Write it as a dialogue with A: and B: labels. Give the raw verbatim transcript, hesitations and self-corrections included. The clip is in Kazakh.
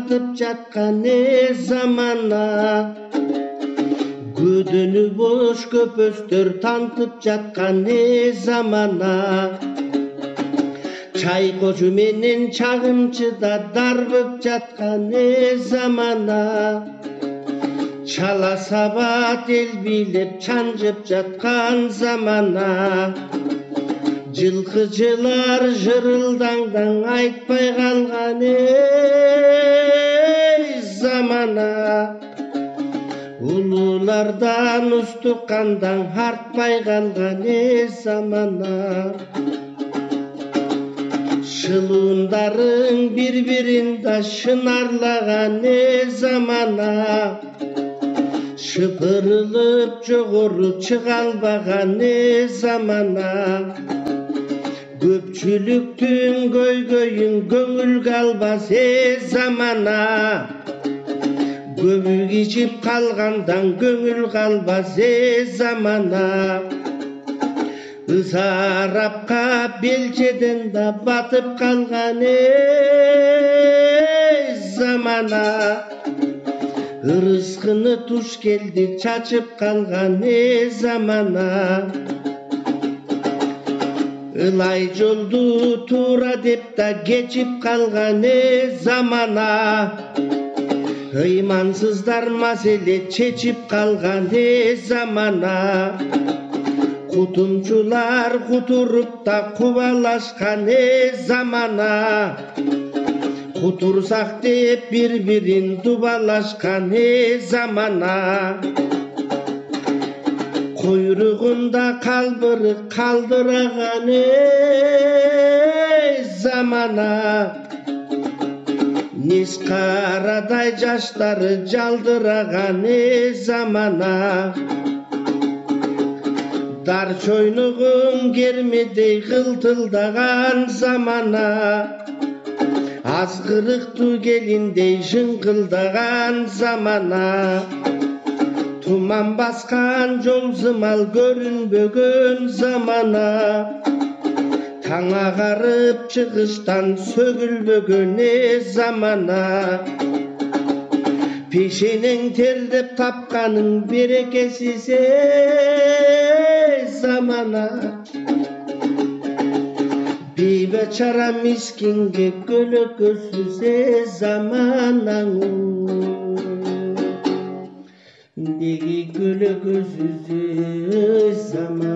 A: тартып жатқан не замана, көдіні бош көпөстөр тантып жатқан не замана, чай кожу менен чагымчыда дарбып жатқан не замана, чала сабат эл бийлеп чанжып жатқан замана, жылкы жылар жырылдаңдаң айтпай калган эй замана, улуулардан устукандан артпай калган эй замана, шылуундарың бири бирин да шынарлаган эй замана, шыпырылып жогору чыга албаган эй замана, көпчүлүктүн көйгөйүн көңүлгө албас эй замана, көбүк ичип калгандан көңүл калбас эй замана, ызарапка белчеден да батып калган эй замана, ырыскыны туш келди чачып калган эй замана, ылай жолду туура деп да кечип калган эй замана, ыймансыздар маселе чечип калган эй замана, кутумчулар кутуруп да кубалашкан эй замана, кутурсак деп бири бирин дубалашкан эй замана, куйругунда калбырык калдыраган эй замана, низ карадай жаштары жалдыраган эй замана, дар чойногун кермедей кылтылдаган замана, азгырыктуу келиндей жыңкылдаган замана, туман баскан жол зымал көрүнбөгөн замана, таң агарып чыгыштан сөгүлбөгөн эй замана, пешенең тердеп тапканың берекесиз эй замана, бейбечара мискинге көлөкөсүз эй заманаң, неге көлөкөсүз эй заман.